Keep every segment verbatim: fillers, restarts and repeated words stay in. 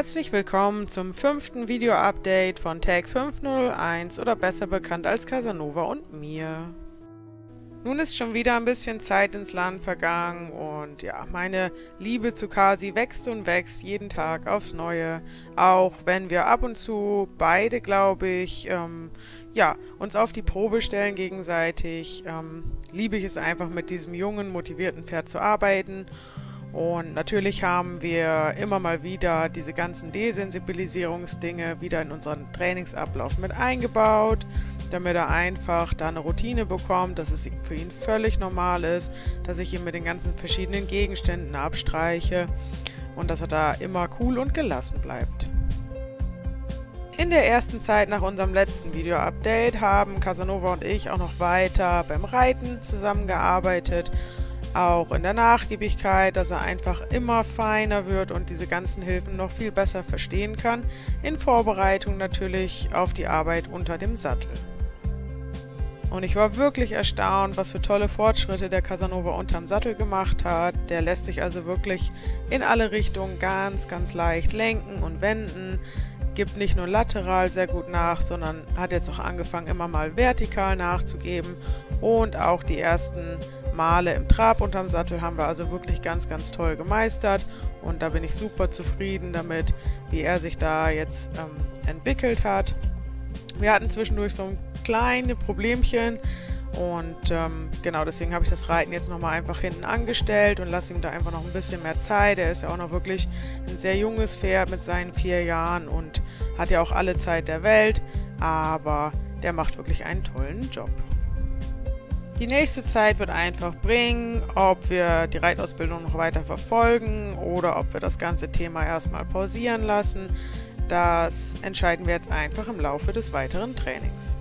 Herzlich willkommen zum fünften Video-Update von Tag fünf null eins oder besser bekannt als Casanova und mir. Nun ist schon wieder ein bisschen Zeit ins Land vergangen und ja, meine Liebe zu Kasi wächst und wächst jeden Tag aufs Neue. Auch wenn wir ab und zu beide, glaube ich, ähm, ja, uns auf die Probe stellen gegenseitig, ähm, liebe ich es einfach mit diesem jungen, motivierten Pferd zu arbeiten. Und natürlich haben wir immer mal wieder diese ganzen Desensibilisierungsdinge wieder in unseren Trainingsablauf mit eingebaut, damit er einfach da eine Routine bekommt, dass es für ihn völlig normal ist, dass ich ihn mit den ganzen verschiedenen Gegenständen abstreiche und dass er da immer cool und gelassen bleibt. In der ersten Zeit nach unserem letzten Video-Update haben Casanova und ich auch noch weiter beim Reiten zusammengearbeitet, auch in der Nachgiebigkeit, dass er einfach immer feiner wird und diese ganzen Hilfen noch viel besser verstehen kann, in Vorbereitung natürlich auf die Arbeit unter dem Sattel. Und ich war wirklich erstaunt, was für tolle Fortschritte der Casanova unterm Sattel gemacht hat. Der lässt sich also wirklich in alle Richtungen ganz, ganz leicht lenken und wenden, gibt nicht nur lateral sehr gut nach, sondern hat jetzt auch angefangen, immer mal vertikal nachzugeben und auch die ersten Male im Trab unterm Sattel haben wir also wirklich ganz, ganz toll gemeistert und da bin ich super zufrieden damit, wie er sich da jetzt ähm, entwickelt hat. Wir hatten zwischendurch so ein kleine Problemchen und ähm, genau deswegen habe ich das Reiten jetzt nochmal einfach hinten angestellt und lasse ihm da einfach noch ein bisschen mehr Zeit. Er ist ja auch noch wirklich ein sehr junges Pferd mit seinen vier Jahren und hat ja auch alle Zeit der Welt, aber der macht wirklich einen tollen Job. Die nächste Zeit wird einfach bringen, ob wir die Reitausbildung noch weiter verfolgen oder ob wir das ganze Thema erstmal pausieren lassen. Das entscheiden wir jetzt einfach im Laufe des weiteren Trainings.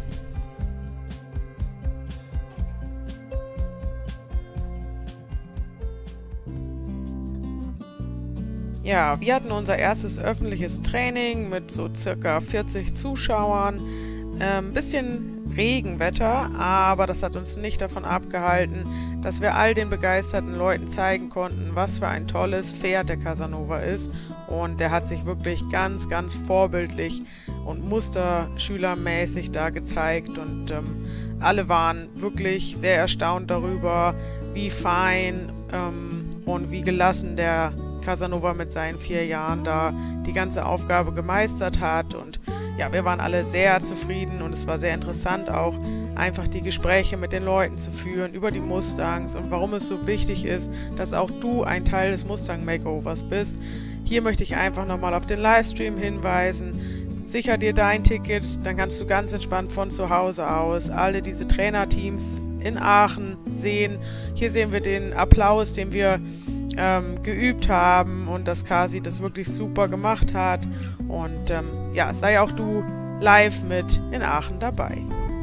Ja, wir hatten unser erstes öffentliches Training mit so circa vierzig Zuschauern. Ein ähm, bisschen Regenwetter, aber das hat uns nicht davon abgehalten, dass wir all den begeisterten Leuten zeigen konnten, was für ein tolles Pferd der Casanova ist. Und der hat sich wirklich ganz, ganz vorbildlich und musterschülermäßig da gezeigt. Und ähm, alle waren wirklich sehr erstaunt darüber, wie fein ähm, und wie gelassen der Casanova mit seinen vier Jahren da die ganze Aufgabe gemeistert hat. Und ja, wir waren alle sehr zufrieden und es war sehr interessant auch, einfach die Gespräche mit den Leuten zu führen über die Mustangs und warum es so wichtig ist, dass auch du ein Teil des Mustang Makeovers bist. Hier möchte ich einfach nochmal auf den Livestream hinweisen. Sicher dir dein Ticket, dann kannst du ganz entspannt von zu Hause aus alle diese Trainerteams in Aachen sehen. Hier sehen wir den Applaus, den wir Ähm, geübt haben und dass Kasi das wirklich super gemacht hat und ähm, ja, sei auch du live mit in Aachen dabei.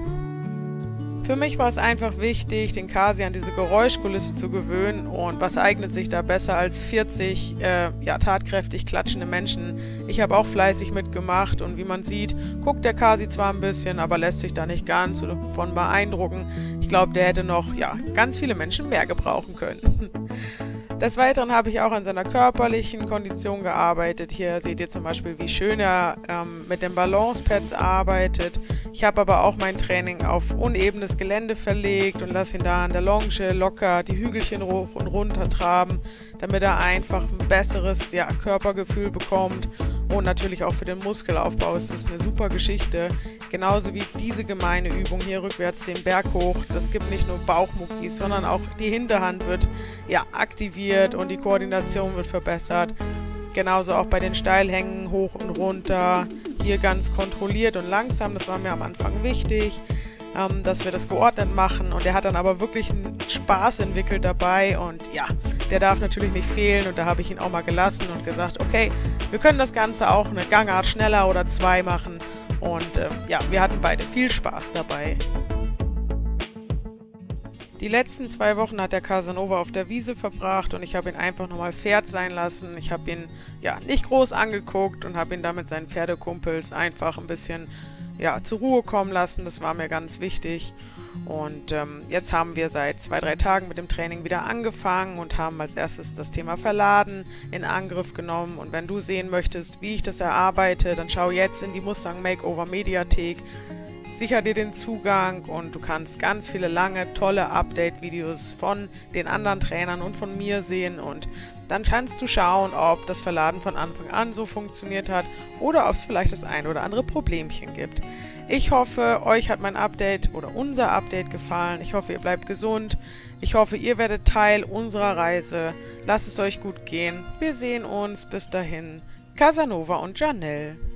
Für mich war es einfach wichtig, den Kasi an diese Geräuschkulisse zu gewöhnen und was eignet sich da besser als vierzig äh, ja, tatkräftig klatschende Menschen. Ich habe auch fleißig mitgemacht und wie man sieht, guckt der Kasi zwar ein bisschen, aber lässt sich da nicht ganz davon beeindrucken. Ich glaube, der hätte noch ja, ganz viele Menschen mehr gebrauchen können. Des Weiteren habe ich auch an seiner körperlichen Kondition gearbeitet. Hier seht ihr zum Beispiel, wie schön er ähm, mit den Balancepads arbeitet. Ich habe aber auch mein Training auf unebenes Gelände verlegt und lasse ihn da an der Longe locker die Hügelchen hoch und runter traben, damit er einfach ein besseres ja, Körpergefühl bekommt. Und natürlich auch für den Muskelaufbau ist das eine super Geschichte. Genauso wie diese gemeine Übung hier rückwärts den Berg hoch. Das gibt nicht nur Bauchmuckis, sondern auch die Hinterhand wird ja, aktiviert und die Koordination wird verbessert. Genauso auch bei den Steilhängen hoch und runter. Hier ganz kontrolliert und langsam. Das war mir am Anfang wichtig, ähm, dass wir das geordnet machen. Und er hat dann aber wirklich einen Spaß entwickelt dabei. Und ja, der darf natürlich nicht fehlen. Und da habe ich ihn auch mal gelassen und gesagt, okay, wir können das Ganze auch eine Gangart schneller oder zwei machen. Und äh, ja, wir hatten beide viel Spaß dabei. Die letzten zwei Wochen hat der Casanova auf der Wiese verbracht und ich habe ihn einfach nochmal Pferd sein lassen. Ich habe ihn ja nicht groß angeguckt und habe ihn da mit seinen Pferdekumpels einfach ein bisschen ja, zur Ruhe kommen lassen. Das war mir ganz wichtig. Und ähm, jetzt haben wir seit zwei, drei Tagen mit dem Training wieder angefangen und haben als erstes das Thema Verladen in Angriff genommen. Und wenn du sehen möchtest, wie ich das erarbeite, dann schau jetzt in die Mustang Makeover Mediathek. Sicher dir den Zugang und du kannst ganz viele lange, tolle Update-Videos von den anderen Trainern und von mir sehen und dann kannst du schauen, ob das Verladen von Anfang an so funktioniert hat oder ob es vielleicht das ein oder andere Problemchen gibt. Ich hoffe, euch hat mein Update oder unser Update gefallen. Ich hoffe, ihr bleibt gesund. Ich hoffe, ihr werdet Teil unserer Reise. Lasst es euch gut gehen. Wir sehen uns. Bis dahin. Casanova und Janelle.